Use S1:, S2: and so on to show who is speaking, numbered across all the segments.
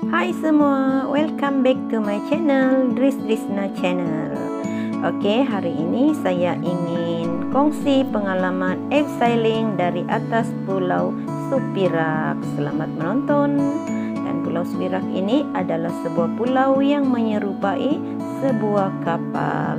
S1: Hai semua, welcome back to my channel, Drisna channel. Oke, hari ini saya ingin kongsi pengalaman abseiling dari atas Pulau Supirak. Selamat menonton. Dan Pulau Supirak ini adalah sebuah pulau yang menyerupai sebuah kapal.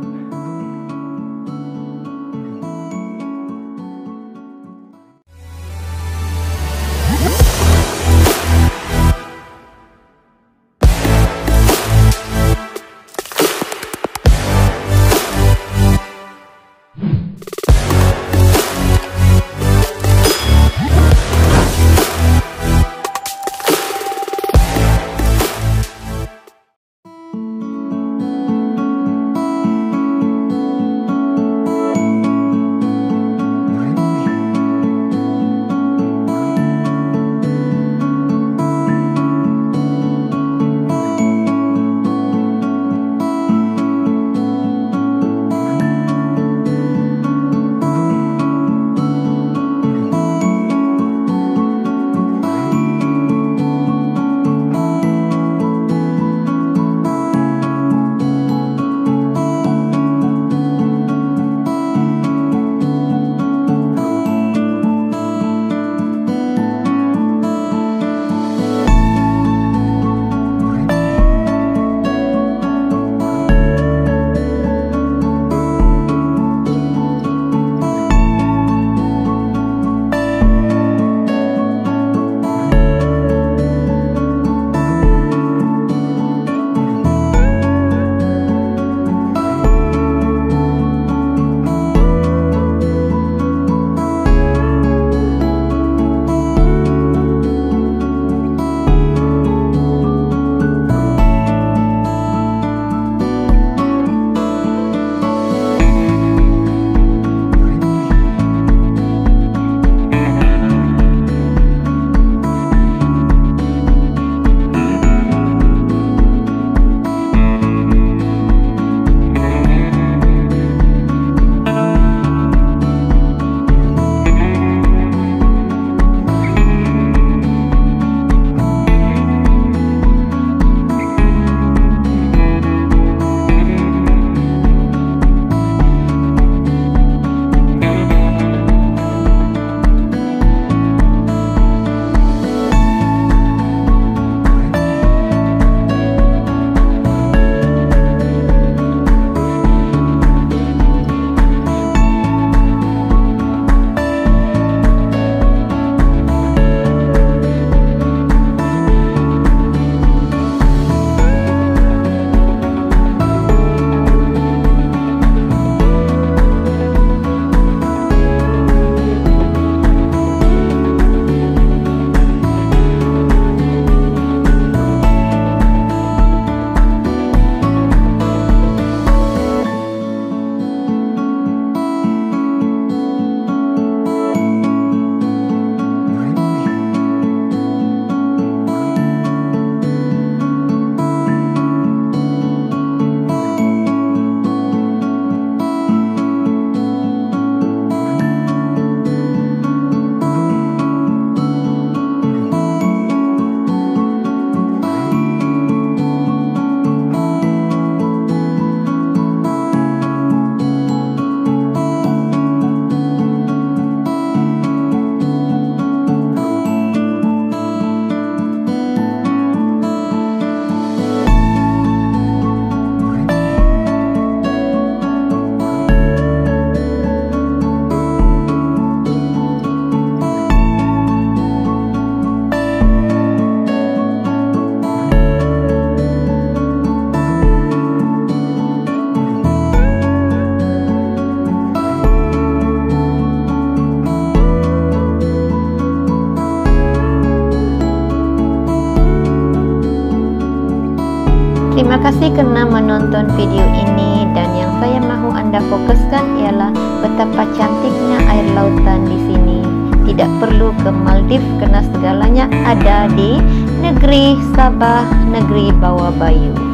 S2: Terima kasih karena menonton video ini, dan yang saya mahu Anda fokuskan ialah betapa cantiknya air lautan di sini. Tidak perlu ke Maldives karena segalanya ada di negeri Sabah, negeri bawah Bayu.